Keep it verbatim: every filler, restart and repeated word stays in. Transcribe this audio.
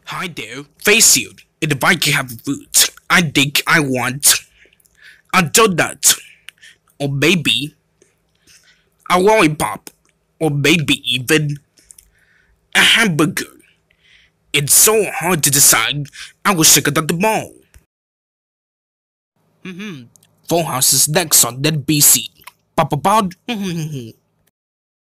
Hi there, face you. If I can have food, I think I want a donut, or maybe a lollipop, or maybe even a hamburger. It's so hard to decide. I was sick of the mall. Mm-hmm. Full House is next on N B C. Papa Bod.